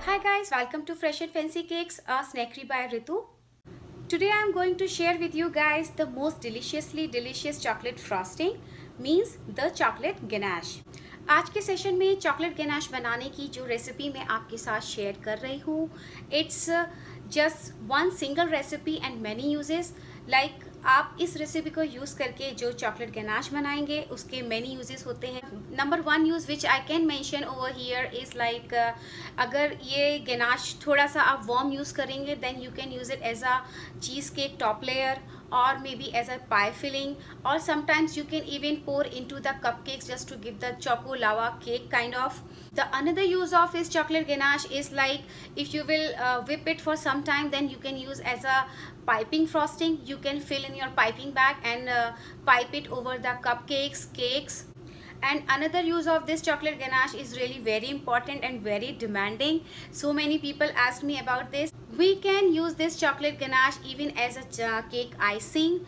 Hi guys, welcome to Fresh and Fancy Cakes, a snackery by Ritu. Today I am going to share with you guys the most deliciously delicious chocolate frosting, means the chocolate ganache. आज के session में chocolate ganache बनाने की जो recipe मैं आपके साथ share कर रही हूँ, it's just one single recipe and many uses. Like आप इस रेसिपी को यूज़ करके जो चॉकलेट गनाश बनाएंगे उसके मैनी यूजेस होते हैं. Number one use which I can mention over here is like अगर ये गनाश थोड़ा सा आप वार्म यूज़ करेंगे then you can use it as a cheese cake top layer or maybe as a pie filling, or sometimes you can even pour into the cupcakes just to give the choco lava cake kind of. The another use of is chocolate ganache is like if you will whip it for some time, then you can use as a piping frosting. You can fill in your piping bag and pipe it over the cupcakes, cakes. And another use of this chocolate ganache is really very important and very demanding. So many people asked me about this. We can use this chocolate ganache even as a cake icing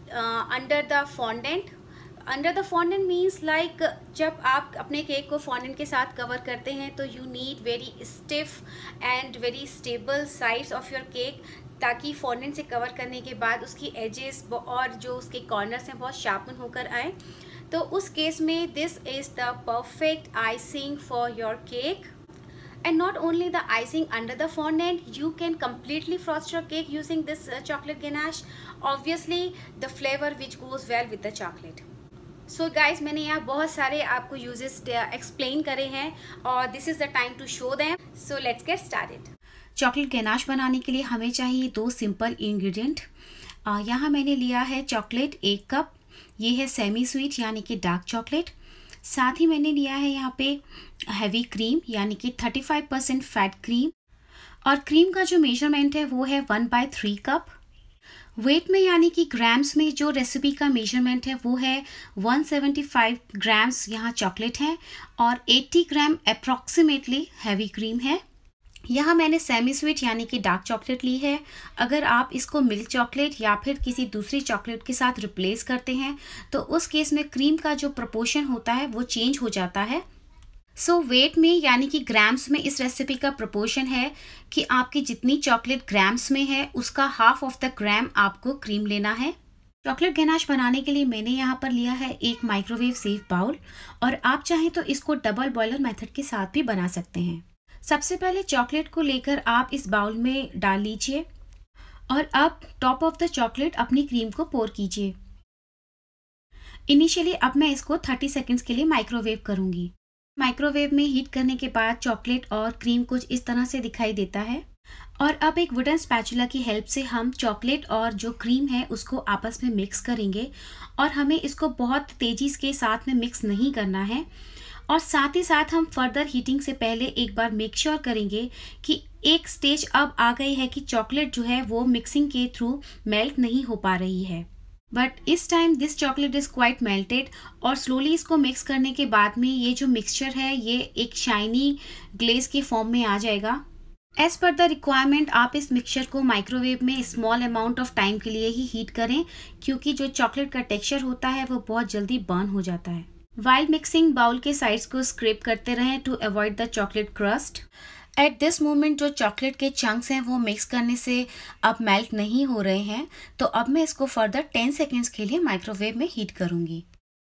under the fondant. Under the fondant means like जब आप अपने cake को fondant के साथ cover करते हैं तो you need very stiff and very stable sides of your cake, ताकि fondant से कवर करने के बाद उसकी edges और जो उसके corners हैं बहुत sharpen होकर आए. तो उस केस में this is the perfect icing for your cake. And not only the icing under the fondant, you can completely frost your cake using this chocolate ganache. Obviously, the flavor which goes well with the chocolate. So guys, मैंने यहाँ बहुत सारे आपको uses explain करे हैं और this is the time to show them. So let's get started. Chocolate ganache बनाने के लिए हमें चाहिए दो सिंपल इंग्रेडिएंट. यहाँ मैंने लिया है चॉकलेट 1 कप. ये है सेमी स्वीट यानी कि डार्क चॉकलेट. साथ ही मैंने लिया है यहाँ पे हैवी क्रीम यानी कि 35% फैट क्रीम. और क्रीम का जो मेजरमेंट है वो है 1/3 कप. वेट में यानी कि ग्राम्स में जो रेसिपी का मेजरमेंट है वो है 175 ग्राम्स यहाँ चॉकलेट है और 80 ग्राम अप्रॉक्सीमेटली हैवी क्रीम है. यहाँ मैंने सेमी स्वीट यानी कि डार्क चॉकलेट ली है. अगर आप इसको मिल्क चॉकलेट या फिर किसी दूसरी चॉकलेट के साथ रिप्लेस करते हैं तो उस केस में क्रीम का जो प्रोपोर्शन होता है वो चेंज हो जाता है. सो वेट में यानी कि ग्राम्स में इस रेसिपी का प्रोपोर्शन है कि आपकी जितनी चॉकलेट ग्राम्स में है उसका हाफ ऑफ द ग्राम आपको क्रीम लेना है. चॉकलेट गनाश बनाने के लिए मैंने यहाँ पर लिया है एक माइक्रोवेव सेफ बाउल और आप चाहें तो इसको डबल बॉयलर मेथड के साथ भी बना सकते हैं. सबसे पहले चॉकलेट को लेकर आप इस बाउल में डाल लीजिए और अब टॉप ऑफ द चॉकलेट अपनी क्रीम को पोर कीजिए. इनिशियली अब मैं इसको 30 सेकेंड्स के लिए माइक्रोवेव करूंगी. माइक्रोवेव में हीट करने के बाद चॉकलेट और क्रीम कुछ इस तरह से दिखाई देता है. और अब एक वुडन स्पैचुला की हेल्प से हम चॉकलेट और जो क्रीम है उसको आपस में मिक्स करेंगे. और हमें इसको बहुत तेज़ी के साथ में मिक्स नहीं करना है. और साथ ही साथ हम फर्दर हीटिंग से पहले एक बार मेक श्योर करेंगे कि एक स्टेज अब आ गई है कि चॉकलेट जो है वो मिक्सिंग के थ्रू मेल्ट नहीं हो पा रही है. बट इस time this chocolate is quite melted और स्लोली इसको मिक्स करने के बाद में ये जो मिक्सचर है ये एक शाइनी ग्लेज के फॉर्म में आ जाएगा. एज पर द रिक्वायरमेंट आप इस मिक्सचर को माइक्रोवेव में स्मॉल अमाउंट ऑफ टाइम के लिए ही हीट करें, क्योंकि जो चॉकलेट का टेक्सचर होता है वो बहुत जल्दी बर्न हो जाता है. While mixing, बाउल के साइड्स को स्क्रैप करते रहें to avoid the chocolate crust. At this moment जो चॉकलेट के चंक्स हैं वो मिक्स करने से अब मेल्ट नहीं हो रहे हैं, तो अब मैं इसको फर्दर 10 सेकेंड्स के लिए माइक्रोवेव में हीट करूंगी.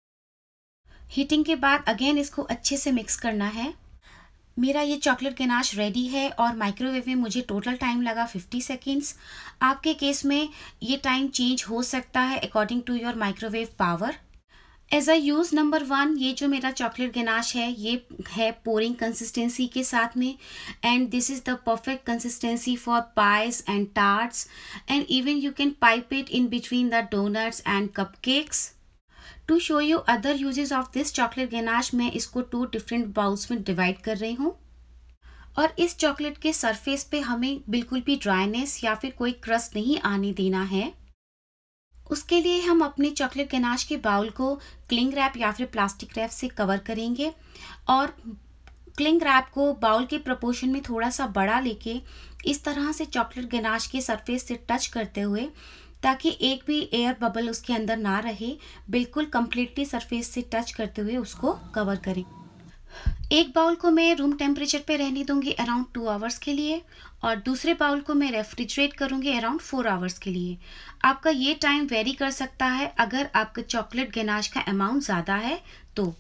हीटिंग के बाद अगेन इसको अच्छे से मिक्स करना है. मेरा ये चॉकलेट गनाश रेडी है और माइक्रोवेव में मुझे टोटल टाइम लगा 50 सेकेंड्स. आपके केस में ये टाइम चेंज हो सकता है according to your microwave power. As a use number 1 ये जो मेरा चॉकलेट गनाश है ये है पोरिंग कंसिस्टेंसी के साथ में. And this is the perfect consistency for pies and tarts and even you can pipe it in between the donuts and cupcakes. To show you other uses of this chocolate ganache मैं इसको 2 different bowls में divide कर रही हूँ. और इस chocolate के surface पे हमें बिल्कुल भी ड्राइनेस या फिर कोई क्रस्ट नहीं आने देना है. उसके लिए हम अपने चॉकलेट गनाश के बाउल को क्लिंग रैप या फिर प्लास्टिक रैप से कवर करेंगे और क्लिंग रैप को बाउल के प्रोपोर्शन में थोड़ा सा बड़ा लेके इस तरह से चॉकलेट गनाश के सरफेस से टच करते हुए, ताकि एक भी एयर बबल उसके अंदर ना रहे, बिल्कुल कंप्लीटली सरफेस से टच करते हुए उसको कवर करें. एक बाउल को मैं रूम टेम्परेचर पे रहने दूंगी अराउंड 2 आवर्स के लिए और दूसरे बाउल को मैं रेफ्रिजरेट करूंगी अराउंड 4 आवर्स के लिए। आपका ये टाइम वेरी कर सकता है अगर आपका चॉकलेट गनाश का अमाउंट ज़्यादा है तो।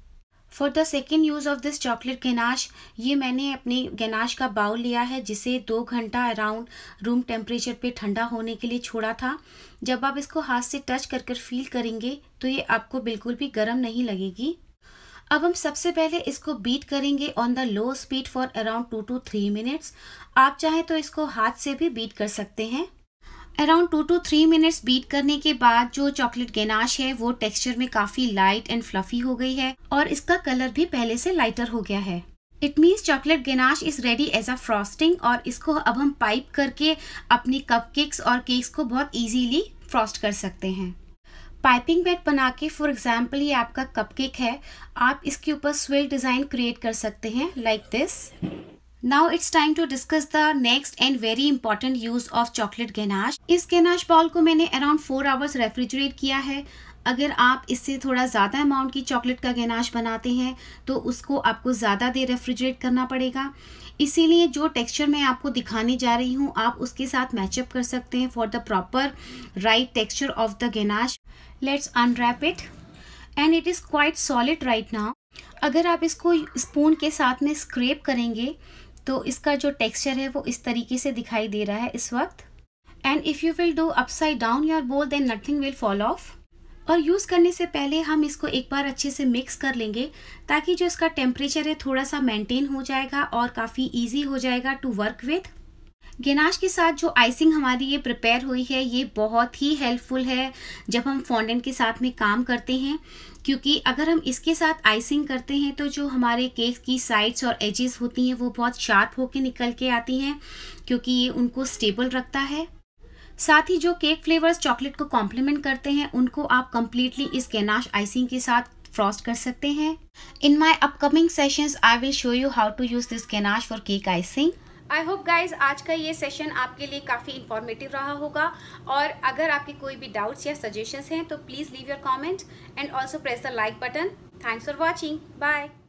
For the second use of this chocolate ganache, ये मैंने अपने गनाश का बाउल लिया है जिसे 2 घंटा अराउंड रूम टेम्परेचर पे ठंडा होने के लिए छोड़ा था। जब आप इसको हाथ से टच कर फील करेंगे तो ये आपको बिल्कुल भी गर्म नहीं लगेगी। अब हम सबसे पहले इसको बीट करेंगे on the low speed for around 2 to 3 minutes. आप चाहें तो इसको हाथ से भी बीट कर सकते हैं। अराउंड 2 to 3 मिनट्स बीट करने के बाद जो चॉकलेट गनाश है वो टेक्सचर में काफ़ी लाइट एंड फ्लफी हो गई है और इसका कलर भी पहले से लाइटर हो गया है। It means chocolate ganache is ready as a frosting और इसको अब हम पाइप करके अपनी कपकेक्स और केक्स को बहुत ईजीली फ्रॉस्ट कर सकते हैं। पाइपिंग बैग बना के, फॉर एग्जाम्पल ये आपका कपकेक है, आप इसके ऊपर स्विल डिज़ाइन क्रिएट कर सकते हैं like this. Now it's time to discuss the next and very important use of chocolate ganache. इस गनाश बॉल को मैंने अराउंड 4 आवर्स रेफ्रिजरेट किया है। अगर आप इससे थोड़ा ज़्यादा अमाउंट की चॉकलेट का गनाश बनाते हैं तो उसको आपको ज़्यादा देर रेफ्रिजरेट करना पड़ेगा। इसीलिए जो टेक्सचर मैं आपको दिखाने जा रही हूँ आप उसके साथ मैचअप कर सकते हैं for the proper right texture of the ganache. Let's unwrap it and it is quite solid right now. अगर आप इसको स्पून के साथ में स्क्रैप करेंगे तो इसका जो टेक्सचर है वो इस तरीके से दिखाई दे रहा है इस वक्त। And if you will do upside down your bowl then nothing will fall off. और यूज़ करने से पहले हम इसको एक बार अच्छे से मिक्स कर लेंगे ताकि जो इसका टेम्परेचर है थोड़ा सा मेंटेन हो जाएगा और काफ़ी इजी हो जाएगा टू वर्क विथ। गनाश के साथ जो आइसिंग हमारी ये प्रिपेयर हुई है ये बहुत ही हेल्पफुल है जब हम फॉन्डेंट के साथ में काम करते हैं, क्योंकि अगर हम इसके साथ आइसिंग करते हैं तो जो हमारे केक की साइड्स और एजेस होती हैं वो बहुत शार्प होके निकल के आती हैं क्योंकि ये उनको स्टेबल रखता है। साथ ही जो केक फ्लेवर्स चॉकलेट को कॉम्प्लीमेंट करते हैं उनको आप कम्प्लीटली इस गनाश आइसिंग के साथ फ्रॉस्ट कर सकते हैं। In my upcoming sessions I will show you how to use this ganache for cake icing. I hope guys आज का ये सेशन आपके लिए काफ़ी इंफॉर्मेटिव रहा होगा और अगर आपके कोई भी डाउट्स या सजेशंस हैं तो please leave your comment and also press the like button. Thanks for watching. Bye.